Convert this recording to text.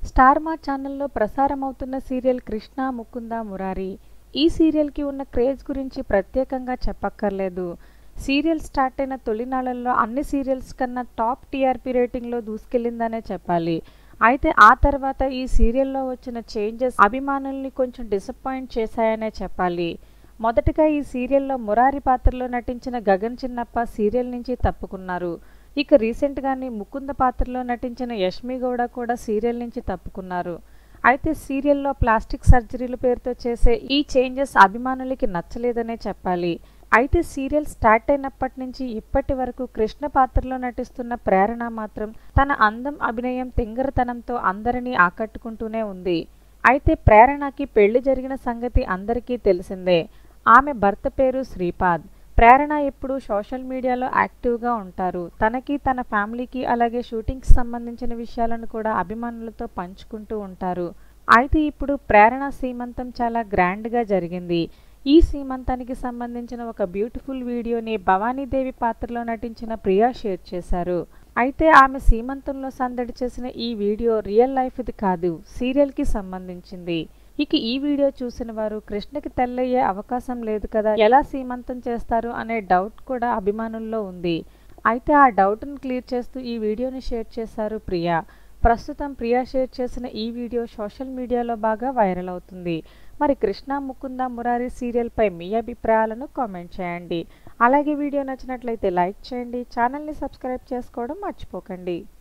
Star Maa ఛానల్లో ప్రసారమవుతున్న serial Krishna Mukunda Murari. ఈ సీరియల్కి ఉన్న క్రేజ్ గురించి ప్రత్యేకంగా చెప్పక్కర్లేదు. సీరియల్ స్టార్ట్ అయిన తొలినాళ్లలో అన్ని సీరియల్స్ కన్నా టాప్ టీఆర్పీ రేటింగ్లో దూసుకెళ్లిందనే చెప్పాలి. అయితే ఆ తర్వాత ఈ సీరియల్లో వచ్చిన చేంజెస్ అభిమానుల్ని కొంచెం డిసప్పాయింట్ చేశాయనే చెప్పాలి. మొదటగా ఈ సీరియల్లో మురారి పాత్రలో నటించిన గగన్ చిన్నప్ప సీరియల్ నుంచి తప్పుకున్నారు. ఇక రీసెంట్గానే ముకుంద పాత్రలో నటించిన యష్మి గౌడ కూడా సీరియల్ నుంచి తప్పుకున్నారు. అయితే సీరియల్లో ప్లాస్టిక్ సర్జరీల పేరుతో చేసే ఈ చేంజెస్ అభిమానులకి నచ్చలేదనే చెప్పాలి. అయితే సీరియల్ స్టార్ట్ అయినప్పటి నుంచి ఇప్పటి వరకు కృష్ణ పాత్రలో నటిస్తున్న ప్రేరణ మాత్రం తన అందం, అభినయం, తింగరతనంతో అందరినీ ఆకట్టుకుంటూనే ఉంది. అయితే ప్రేరణకి పెళ్లి జరిగిన సంగతి అందరికీ తెలిసిందే. ఆమె భర్త పేరు శ్రీపాద్. ప్రేరణ ఎప్పుడూ సోషల్ మీడియాలో యాక్టివ్గా ఉంటారు. తనకి, తన ఫ్యామిలీకి, అలాగే షూటింగ్కి సంబంధించిన విషయాలను కూడా అభిమానులతో పంచుకుంటూ ఉంటారు. అయితే ఇప్పుడు ప్రేరణ సీమంతం చాలా గ్రాండ్గా జరిగింది. ఈ సీమంతానికి సంబంధించిన ఒక బ్యూటిఫుల్ వీడియోని భవానీదేవి పాత్రలో నటించిన ప్రియా షేర్ చేశారు. అయితే ఆమె సీమంతంలో సందడి చేసిన ఈ వీడియో రియల్ లైఫ్ది కాదు, సీరియల్కి సంబంధించింది. ఇక ఈ వీడియో చూసిన వారు కృష్ణకి తెల్లయ్యే అవకాశం లేదు కదా, ఎలా సీమంతం చేస్తారు అనే డౌట్ కూడా అభిమానుల్లో ఉంది. అయితే ఆ డౌట్ను క్లియర్ చేస్తూ ఈ వీడియోని షేర్ చేశారు ప్రియా. ప్రస్తుతం ప్రియా షేర్ చేసిన ఈ వీడియో సోషల్ మీడియాలో బాగా వైరల్ అవుతుంది. మరి కృష్ణ ముకుంద మురారి సీరియల్పై మీ అభిప్రాయాలను కామెంట్ చేయండి. అలాగే వీడియో నచ్చినట్లయితే లైక్ చేయండి. ఛానల్ని సబ్స్క్రైబ్ చేసుకోవడం మర్చిపోకండి.